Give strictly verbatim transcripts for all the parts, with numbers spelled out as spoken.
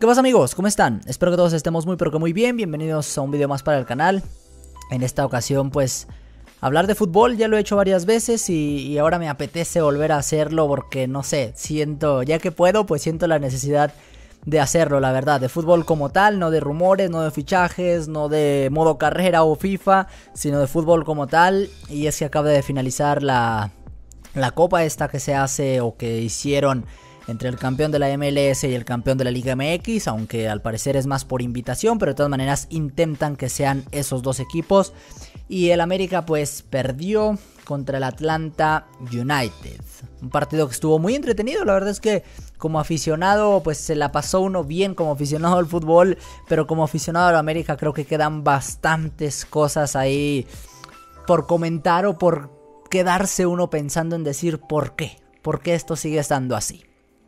¿Qué pasa, amigos? ¿Cómo están? Espero que todos estemos muy pero que muy bien. Bienvenidos a un video más para el canal. En esta ocasión pues hablar de fútbol ya lo he hecho varias veces y, y ahora me apetece volver a hacerlo porque no sé, siento, ya que puedo pues siento la necesidad de hacerlo, la verdad, de fútbol como tal, no de rumores, no de fichajes, no de modo carrera o FIFA, sino de fútbol como tal. Y es que acaba de finalizar la, la copa esta que se hace o que hicieron entre el campeón de la M L S y el campeón de la Liga M X, aunque al parecer es más por invitación, pero de todas maneras intentan que sean esos dos equipos. Y el América pues perdió contra el Atlanta United, un partido que estuvo muy entretenido. La verdad es que como aficionado pues se la pasó uno bien como aficionado al fútbol, pero como aficionado al América creo que quedan bastantes cosas ahí por comentar o por quedarse uno pensando en decir por qué, por qué esto sigue estando así.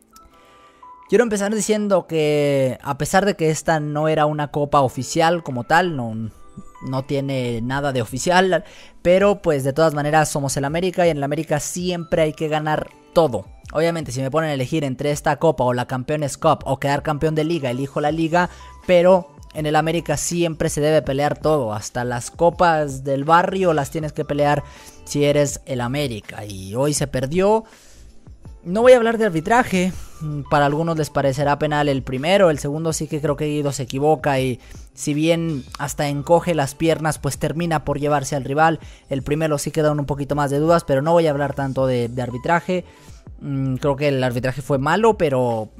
Quiero empezar diciendo que a pesar de que esta no era una copa oficial como tal, no, no tiene nada de oficial, pero pues de todas maneras somos el América y en el América siempre hay que ganar todo. Obviamente si me ponen a elegir entre esta copa o la Campeones Cup o quedar campeón de liga, elijo la liga, pero en el América siempre se debe pelear todo, hasta las copas del barrio las tienes que pelear si eres el América y hoy se perdió. No voy a hablar de arbitraje, para algunos les parecerá penal el primero, el segundo sí que creo que Guido se equivoca y si bien hasta encoge las piernas pues termina por llevarse al rival. El primero sí quedan un poquito más de dudas, pero no voy a hablar tanto de, de arbitraje. Mm, creo que el arbitraje fue malo, pero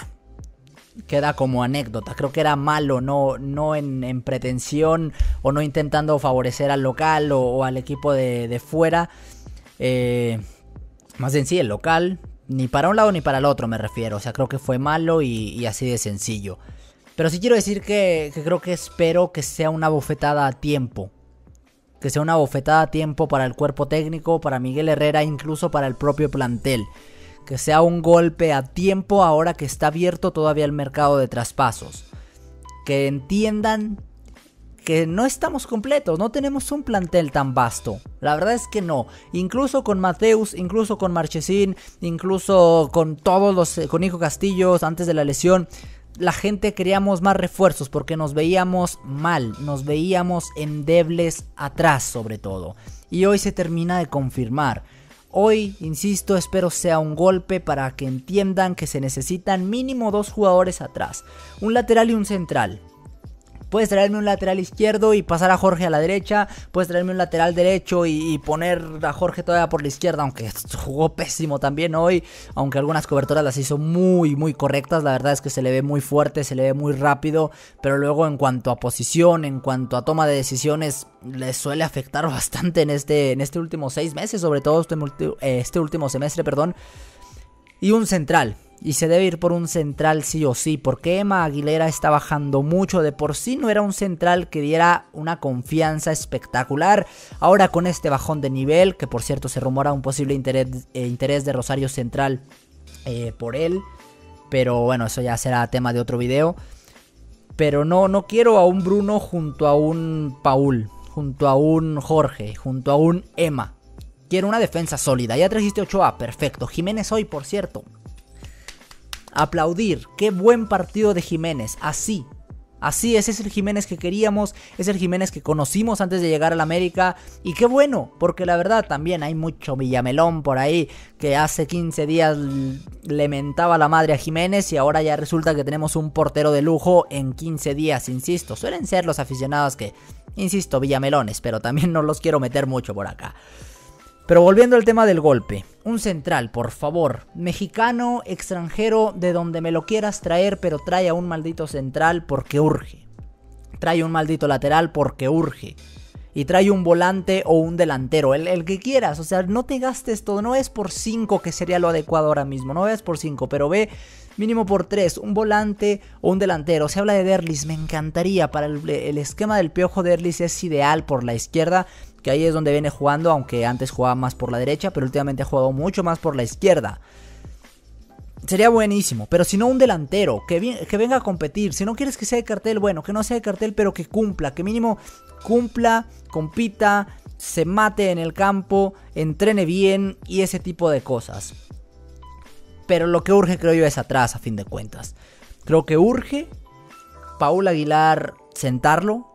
eh, queda como anécdota. Creo que era malo, no, no en, en pretensión o no intentando favorecer al local o, o al equipo de, de fuera. Eh... Más en sí, el local, ni para un lado ni para el otro me refiero. O sea, creo que fue malo y, y así de sencillo. Pero sí quiero decir que, que creo que espero que sea una bofetada a tiempo. Que sea una bofetada a tiempo para el cuerpo técnico, para Miguel Herrera, incluso para el propio plantel. Que sea un golpe a tiempo ahora que está abierto todavía el mercado de traspasos. Que entiendan que no estamos completos, no tenemos un plantel tan vasto. La verdad es que no. Incluso con Mateus, incluso con Marchesín, incluso con todos los, con Nico Castillo antes de la lesión, la gente queríamos más refuerzos porque nos veíamos mal, nos veíamos endebles atrás sobre todo. Y hoy se termina de confirmar. Hoy, insisto, espero sea un golpe para que entiendan que se necesitan mínimo dos jugadores atrás, un lateral y un central. Puedes traerme un lateral izquierdo y pasar a Jorge a la derecha. Puedes traerme un lateral derecho y, y poner a Jorge todavía por la izquierda, aunque jugó pésimo también hoy. Aunque algunas coberturas las hizo muy muy correctas. La verdad es que se le ve muy fuerte, se le ve muy rápido. Pero luego en cuanto a posición, en cuanto a toma de decisiones, le suele afectar bastante en este, en este último seis meses. Sobre todo este, este último semestre, perdón. Y un central. Y se debe ir por un central sí o sí, porque Emma Aguilera está bajando mucho. De por sí no era un central que diera una confianza espectacular. Ahora con este bajón de nivel, que por cierto se rumora un posible interés, eh, interés de Rosario Central eh, por él. Pero bueno, eso ya será tema de otro video. Pero no, no quiero a un Bruno junto a un Paul, junto a un Jorge, junto a un Emma. Quiero una defensa sólida. Ya trajiste Ochoa, perfecto. Jiménez hoy, por cierto. Aplaudir, qué buen partido de Jiménez, así, así, ese es el Jiménez que queríamos, es el Jiménez que conocimos antes de llegar al América, y qué bueno, porque la verdad también hay mucho Villamelón por ahí, que hace quince días le mentaba la madre a Jiménez, y ahora ya resulta que tenemos un portero de lujo en quince días, insisto, suelen ser los aficionados que, insisto, Villamelones, pero también no los quiero meter mucho por acá. Pero volviendo al tema del golpe, un central, por favor, mexicano, extranjero, de donde me lo quieras traer, pero trae a un maldito central porque urge. Trae un maldito lateral porque urge. Y trae un volante o un delantero, el, el que quieras, o sea, no te gastes todo, no es por cinco que sería lo adecuado ahora mismo, no es por cinco, pero ve mínimo por tres, un volante o un delantero. Se habla de Derlis, me encantaría, para el, el esquema del Piojo Derlis es ideal por la izquierda, que ahí es donde viene jugando, aunque antes jugaba más por la derecha, pero últimamente ha jugado mucho más por la izquierda. Sería buenísimo, pero si no un delantero, que, vi que venga a competir. Si no quieres que sea de cartel, bueno, que no sea de cartel, pero que cumpla, que mínimo cumpla, compita, se mate en el campo, entrene bien y ese tipo de cosas. Pero lo que urge creo yo es atrás a fin de cuentas. Creo que urge Paul Aguilar sentarlo.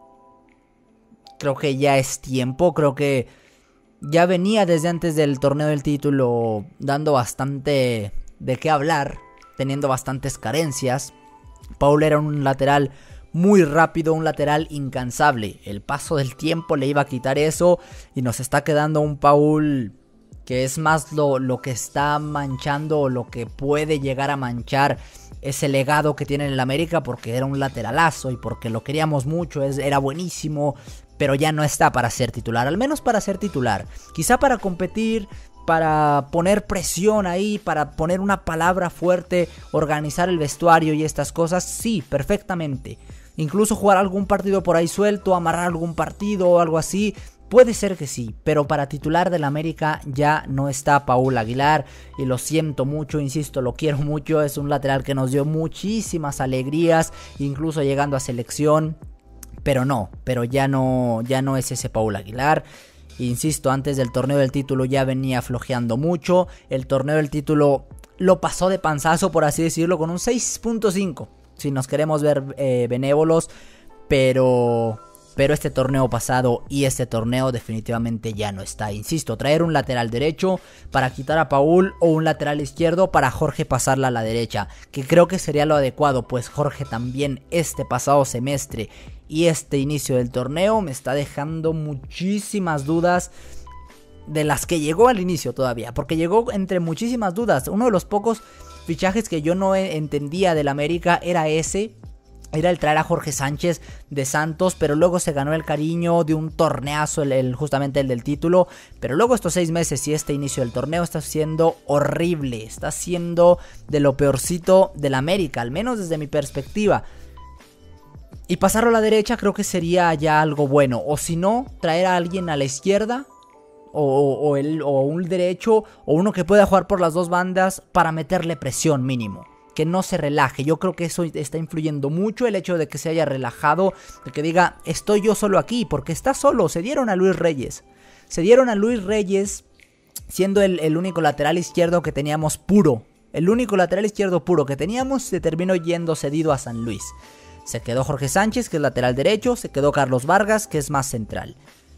Creo que ya es tiempo. Creo que ya venía desde antes del torneo del título dando bastante de qué hablar, teniendo bastantes carencias. Paul era un lateral muy rápido, un lateral incansable. El paso del tiempo le iba a quitar eso y nos está quedando un Paul que es más lo, lo que está manchando o lo que puede llegar a manchar ese legado que tiene en el América, porque era un lateralazo y porque lo queríamos mucho, es, era buenísimo, pero ya no está para ser titular, al menos para ser titular. Quizá para competir, para poner presión ahí, para poner una palabra fuerte, organizar el vestuario y estas cosas, sí, perfectamente. Incluso jugar algún partido por ahí suelto, amarrar algún partido o algo así, puede ser que sí, pero para titular del América ya no está Paul Aguilar y lo siento mucho, insisto, lo quiero mucho, es un lateral que nos dio muchísimas alegrías, incluso llegando a selección, pero no, pero ya no, ya no es ese Paul Aguilar. Insisto, antes del torneo del título ya venía flojeando mucho, el torneo del título lo pasó de panzazo, por así decirlo, con un seis punto cinco, si nos queremos ver eh, benévolos, pero... Pero este torneo pasado y este torneo definitivamente ya no está. Insisto, traer un lateral derecho para quitar a Paul o un lateral izquierdo para Jorge pasarla a la derecha, que creo que sería lo adecuado, pues Jorge también este pasado semestre y este inicio del torneo me está dejando muchísimas dudas, de las que llegó al inicio todavía, porque llegó entre muchísimas dudas. Uno de los pocos fichajes que yo no entendía del América era ese. Era el traer a Jorge Sánchez de Santos, pero luego se ganó el cariño de un torneazo, el, el, justamente el del título. Pero luego estos seis meses y este inicio del torneo está siendo horrible. Está siendo de lo peorcito del América, al menos desde mi perspectiva. Y pasarlo a la derecha creo que sería ya algo bueno. O si no, traer a alguien a la izquierda. O, o, o, el, o un derecho, o uno que pueda jugar por las dos bandas para meterle presión mínimo. Que no se relaje, yo creo que eso está influyendo mucho, el hecho de que se haya relajado, de que diga, estoy yo solo aquí, porque está solo. Se dieron a Luis Reyes, se dieron a Luis Reyes siendo el, el único lateral izquierdo que teníamos puro, el único lateral izquierdo puro que teníamos, se terminó yendo cedido a San Luis. Se quedó Jorge Sánchez, que es lateral derecho, se quedó Carlos Vargas, que es más central.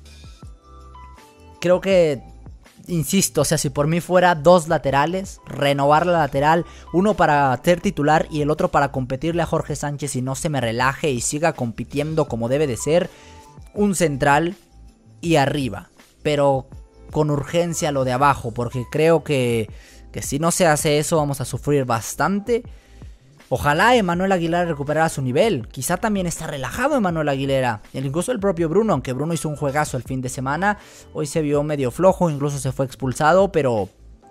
Creo que... Insisto, o sea, si por mí fuera dos laterales, renovar la lateral, uno para ser titular y el otro para competirle a Jorge Sánchez y no se me relaje y siga compitiendo como debe de ser, un central y arriba, pero con urgencia lo de abajo, porque creo que, que si no se hace eso vamos a sufrir bastante. Ojalá Emmanuel Aguilar recuperara su nivel. Quizá también está relajado Emmanuel Aguilera. Incluso el propio Bruno, aunque Bruno hizo un juegazo el fin de semana, hoy se vio medio flojo, incluso se fue expulsado, pero...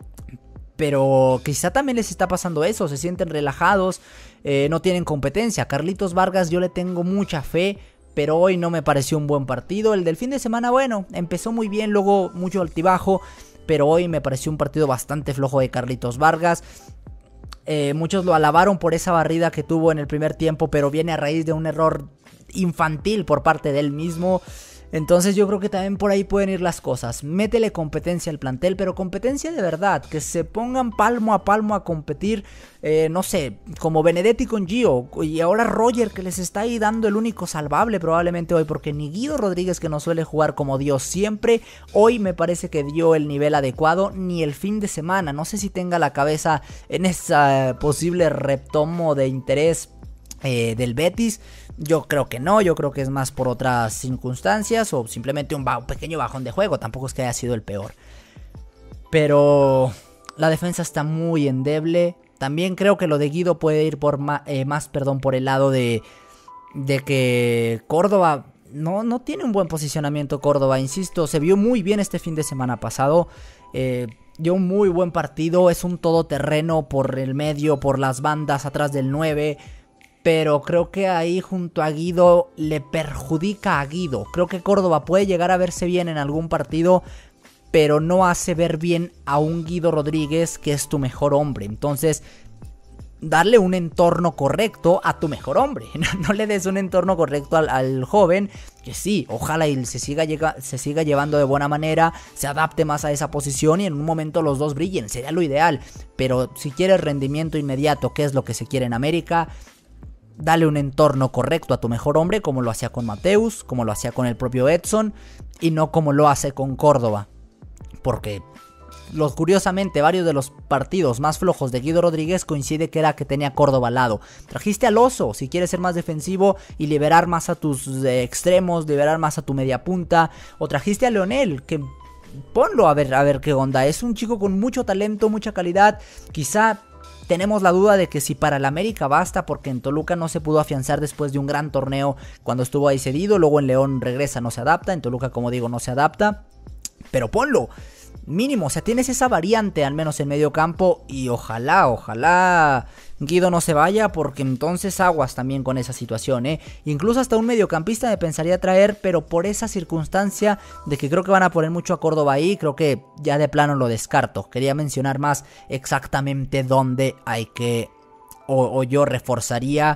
Pero quizá también les está pasando eso, se sienten relajados, eh, no tienen competencia. Carlitos Vargas yo le tengo mucha fe, pero hoy no me pareció un buen partido. El del fin de semana, bueno, empezó muy bien, luego mucho altibajo, pero hoy me pareció un partido bastante flojo de Carlitos Vargas. Eh, muchos lo alabaron por esa barrida que tuvo en el primer tiempo, pero viene a raíz de un error infantil por parte de él mismo. Entonces yo creo que también por ahí pueden ir las cosas. Métele competencia al plantel, pero competencia de verdad, que se pongan palmo a palmo a competir, eh, no sé, como Benedetti con Gio, y ahora Roger, que les está ahí dando el único salvable probablemente hoy, porque ni Guido Rodríguez, que no suele jugar como Dios siempre, hoy me parece que dio el nivel adecuado, ni el fin de semana. No sé si tenga la cabeza en ese posible retomo de interés eh, del Betis. Yo creo que no, yo creo que es más por otras circunstancias o simplemente un, ba- un pequeño bajón de juego, tampoco es que haya sido el peor. Pero la defensa está muy endeble. También creo que lo de Guido puede ir por ma- eh, más perdón, por el lado de, de que Córdoba no, no tiene un buen posicionamiento. Córdoba, insisto, se vio muy bien este fin de semana pasado. Eh, dio un muy buen partido, es un todoterreno por el medio, por las bandas, atrás del nueve. Pero creo que ahí junto a Guido le perjudica a Guido. Creo que Córdoba puede llegar a verse bien en algún partido, pero no hace ver bien a un Guido Rodríguez que es tu mejor hombre. Entonces, darle un entorno correcto a tu mejor hombre. No, no le des un entorno correcto al, al joven, que sí, ojalá y se siga, llega, se siga llevando de buena manera, se adapte más a esa posición y en un momento los dos brillen. Sería lo ideal. Pero si quieres rendimiento inmediato, que es lo que se quiere en América, dale un entorno correcto a tu mejor hombre, como lo hacía con Mateus, como lo hacía con el propio Edson, y no como lo hace con Córdoba. Porque, los, curiosamente, varios de los partidos más flojos de Guido Rodríguez coincide que era que tenía Córdoba al lado. Trajiste al Oso, si quieres ser más defensivo y liberar más a tus eh, extremos, liberar más a tu media punta. O trajiste a Leonel, que ponlo a ver, a ver qué onda. Es un chico con mucho talento, mucha calidad. Quizá tenemos la duda de que si para el América basta, porque en Toluca no se pudo afianzar después de un gran torneo cuando estuvo ahí cedido. Luego en León regresa, no se adapta. En Toluca, como digo, no se adapta. Pero ponlo, mínimo, o sea, tienes esa variante al menos en medio campo. Y ojalá, ojalá Guido no se vaya, porque entonces aguas también con esa situación, ¿eh? Incluso hasta un mediocampista me pensaría traer, pero por esa circunstancia de que creo que van a poner mucho a Córdoba ahí, creo que ya de plano lo descarto. Quería mencionar más exactamente dónde hay que, o, o yo reforzaría,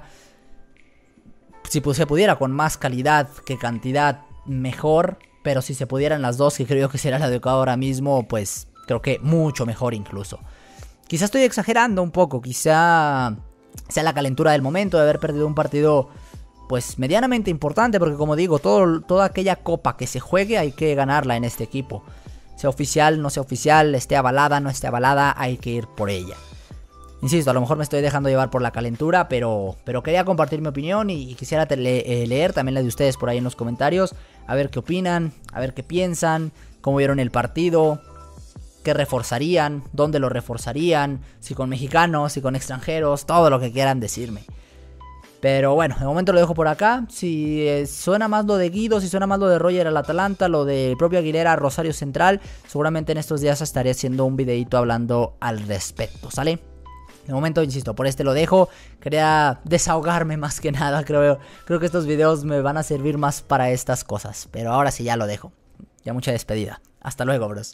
si se pudiera con más calidad que cantidad, mejor. Pero si se pudieran las dos, que creo que será la de ahora mismo, pues creo que mucho mejor incluso. Quizá estoy exagerando un poco, quizá sea la calentura del momento de haber perdido un partido pues medianamente importante, porque como digo, todo, toda aquella copa que se juegue hay que ganarla en este equipo. Sea oficial, no sea oficial, esté avalada, no esté avalada, hay que ir por ella. Insisto, a lo mejor me estoy dejando llevar por la calentura, pero, pero quería compartir mi opinión y, y quisiera le, eh, leer también la de ustedes por ahí en los comentarios. A ver qué opinan, a ver qué piensan, cómo vieron el partido, qué reforzarían, dónde lo reforzarían, si con mexicanos, si con extranjeros, todo lo que quieran decirme. Pero bueno, de momento lo dejo por acá. Si eh, suena más lo de Guido, si suena más lo de Roger al Atalanta, lo de propio Aguilera Rosario Central, seguramente en estos días estaré haciendo un videito hablando al respecto, ¿sale? De momento, insisto, por este lo dejo. Quería desahogarme más que nada. Creo, creo que estos videos me van a servir más para estas cosas. Pero ahora sí ya lo dejo. Ya mucha despedida. Hasta luego, bros.